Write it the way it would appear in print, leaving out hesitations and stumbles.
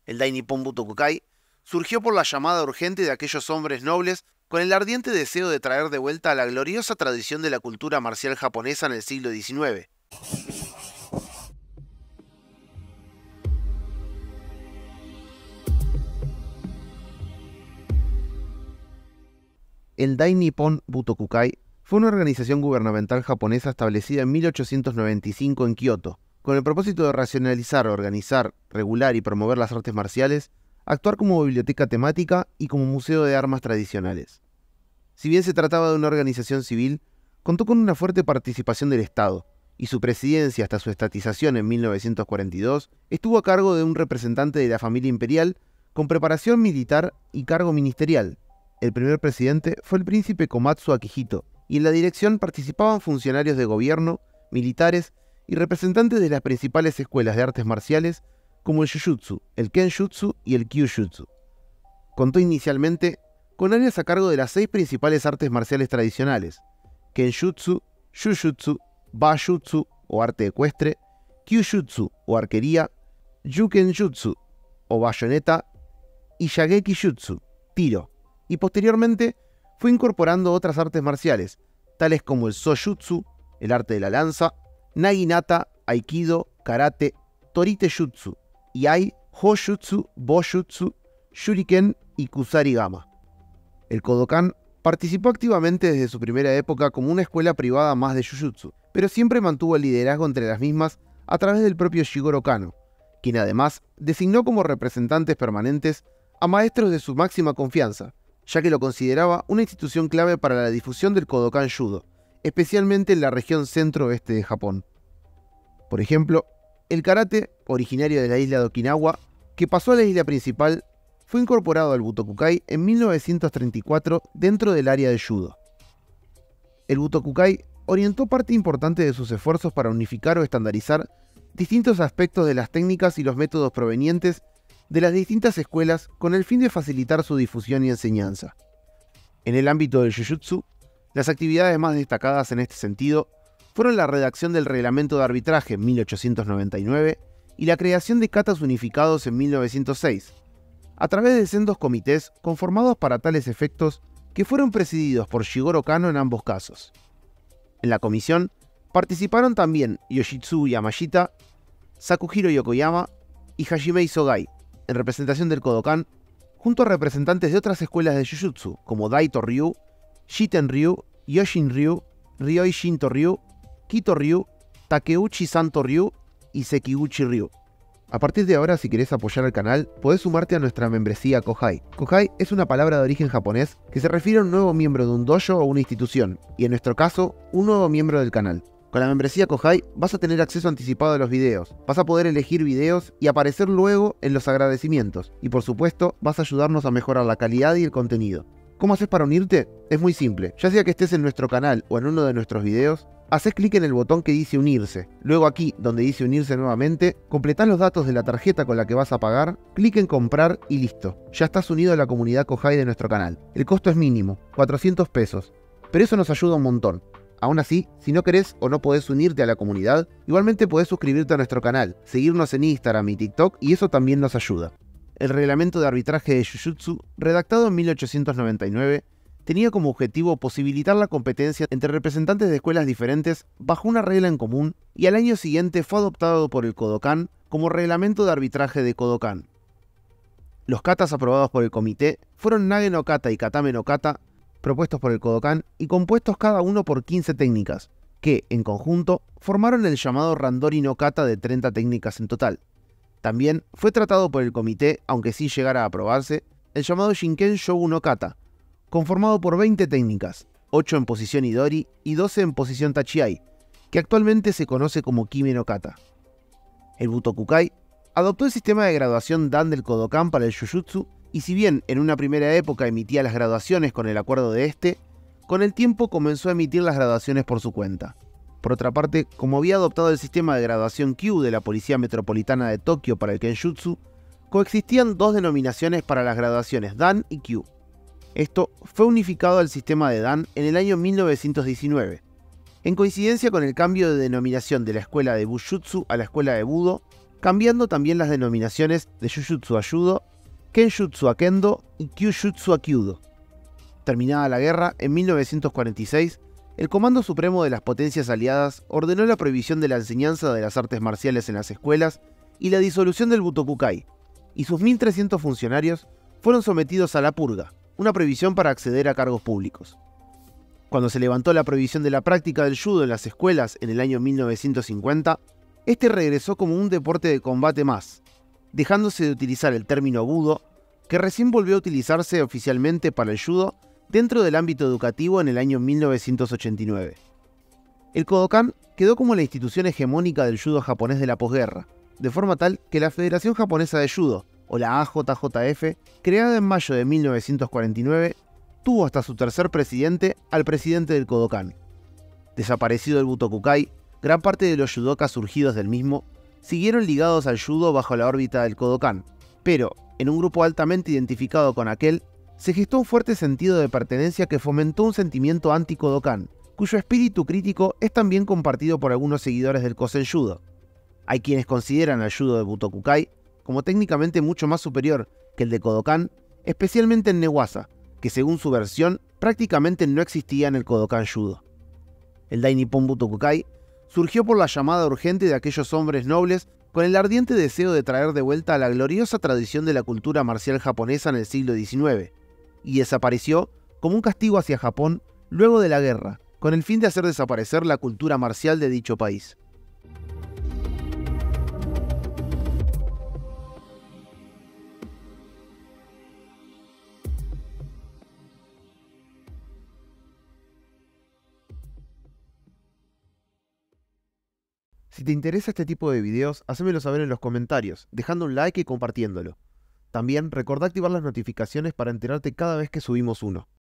El Dai Nippon Butokukai surgió por la llamada urgente de aquellos hombres nobles con el ardiente deseo de traer de vuelta a la gloriosa tradición de la cultura marcial japonesa en el siglo XIX. El Dai Nippon Butokukai fue una organización gubernamental japonesa establecida en 1895 en Kioto, con el propósito de racionalizar, organizar, regular y promover las artes marciales, actuar como biblioteca temática y como museo de armas tradicionales. Si bien se trataba de una organización civil, contó con una fuerte participación del Estado, y su presidencia hasta su estatización en 1942 estuvo a cargo de un representante de la familia imperial con preparación militar y cargo ministerial. El primer presidente fue el príncipe Komatsu Akihito, y en la dirección participaban funcionarios de gobierno, militares y representantes de las principales escuelas de artes marciales como el Jujutsu, el Kenjutsu y el Kyujutsu. Contó inicialmente con áreas a cargo de las 6 principales artes marciales tradicionales: Kenjutsu, Jujutsu, Bajutsu o arte ecuestre, Kyujutsu o arquería, Jukenjutsu o bayoneta y Yageki Jutsu, tiro, y posteriormente fue incorporando otras artes marciales, tales como el Sojutsu, el arte de la lanza, Naginata, Aikido, Karate, Torite Jutsu, Iai, Hojutsu, Bojutsu, Shuriken y Kusarigama. El Kodokan participó activamente desde su primera época como una escuela privada más de Jujutsu, pero siempre mantuvo el liderazgo entre las mismas a través del propio Jigoro Kano, quien además designó como representantes permanentes a maestros de su máxima confianza, ya que lo consideraba una institución clave para la difusión del Kodokan Judo, especialmente en la región centro-oeste de Japón. Por ejemplo, el karate, originario de la isla de Okinawa, que pasó a la isla principal, fue incorporado al Butokukai en 1934 dentro del área de Judo. El Butokukai orientó parte importante de sus esfuerzos para unificar o estandarizar distintos aspectos de las técnicas y los métodos provenientes de las distintas escuelas con el fin de facilitar su difusión y enseñanza. En el ámbito del Jujutsu, las actividades más destacadas en este sentido fueron la redacción del Reglamento de Arbitraje en 1899 y la creación de katas unificados en 1906, a través de sendos comités conformados para tales efectos que fueron presididos por Jigoro Kano en ambos casos. En la comisión participaron también Yoshitsugu Yamashita, Sakuhiro Yokoyama y Hajime Isogai, en representación del Kodokan, junto a representantes de otras escuelas de Jujutsu como Daito Ryu, Shiten Ryu, Yoshin Ryu, Ryoi Shinto Ryu, Kito Ryu, Takeuchi Santo Ryu y Sekiguchi Ryu. A partir de ahora, si querés apoyar al canal, podés sumarte a nuestra membresía Kohai. Kohai es una palabra de origen japonés que se refiere a un nuevo miembro de un dojo o una institución, y en nuestro caso, un nuevo miembro del canal. Con la membresía Kohai vas a tener acceso anticipado a los videos, vas a poder elegir videos y aparecer luego en los agradecimientos, y por supuesto vas a ayudarnos a mejorar la calidad y el contenido. ¿Cómo haces para unirte? Es muy simple, ya sea que estés en nuestro canal o en uno de nuestros videos, haces clic en el botón que dice unirse, luego aquí donde dice unirse nuevamente, completás los datos de la tarjeta con la que vas a pagar, clic en comprar y listo, ya estás unido a la comunidad Kohai de nuestro canal. El costo es mínimo, 400 pesos, pero eso nos ayuda un montón. Aún así, si no querés o no podés unirte a la comunidad, igualmente podés suscribirte a nuestro canal, seguirnos en Instagram y TikTok y eso también nos ayuda. El reglamento de arbitraje de Jujutsu, redactado en 1899, tenía como objetivo posibilitar la competencia entre representantes de escuelas diferentes bajo una regla en común y al año siguiente fue adoptado por el Kodokan como reglamento de arbitraje de Kodokan. Los katas aprobados por el comité fueron Nage no kata y Katame no kata, propuestos por el Kodokan y compuestos cada uno por 15 técnicas, que, en conjunto, formaron el llamado Randori no kata de 30 técnicas en total. También fue tratado por el comité, aunque sí llegara a aprobarse, el llamado Shinken Shogu no kata, conformado por 20 técnicas, 8 en posición Idori y 12 en posición Tachiai, que actualmente se conoce como Kime no kata. El Butokukai adoptó el sistema de graduación Dan del Kodokan para el Jujutsu, y si bien en una primera época emitía las graduaciones con el acuerdo de este, con el tiempo comenzó a emitir las graduaciones por su cuenta. Por otra parte, como había adoptado el sistema de graduación Q de la Policía Metropolitana de Tokio para el Kenjutsu, coexistían dos denominaciones para las graduaciones Dan y Q. Esto fue unificado al sistema de Dan en el año 1919, en coincidencia con el cambio de denominación de la escuela de Bujutsu a la escuela de Budo, cambiando también las denominaciones de Jujutsu a Judo, Kenjutsu a Kendo y Kyujutsu a Kyudo. Terminada la guerra, en 1946, el Comando Supremo de las Potencias Aliadas ordenó la prohibición de la enseñanza de las artes marciales en las escuelas y la disolución del Butokukai, y sus 1.300 funcionarios fueron sometidos a la purga, una prohibición para acceder a cargos públicos. Cuando se levantó la prohibición de la práctica del judo en las escuelas en el año 1950, este regresó como un deporte de combate más, dejándose de utilizar el término budo, que recién volvió a utilizarse oficialmente para el judo dentro del ámbito educativo en el año 1989. El Kodokan quedó como la institución hegemónica del judo japonés de la posguerra, de forma tal que la Federación Japonesa de Judo, o la AJJF, creada en mayo de 1949, tuvo hasta su tercer presidente al presidente del Kodokan. Desaparecido el Butokukai, gran parte de los judokas surgidos del mismo siguieron ligados al judo bajo la órbita del Kodokan, pero, en un grupo altamente identificado con aquel, se gestó un fuerte sentido de pertenencia que fomentó un sentimiento anti-Kodokan, cuyo espíritu crítico es también compartido por algunos seguidores del Kosen Judo. Hay quienes consideran al judo de Butokukai como técnicamente mucho más superior que el de Kodokan, especialmente en Newaza, que según su versión prácticamente no existía en el Kodokan Judo. El Dai Nippon Butokukai surgió por la llamada urgente de aquellos hombres nobles con el ardiente deseo de traer de vuelta a la gloriosa tradición de la cultura marcial japonesa en el siglo XIX, y desapareció como un castigo hacia Japón luego de la guerra, con el fin de hacer desaparecer la cultura marcial de dicho país. Si te interesa este tipo de videos, hacémelo saber en los comentarios, dejando un like y compartiéndolo. También recordá activar las notificaciones para enterarte cada vez que subimos uno.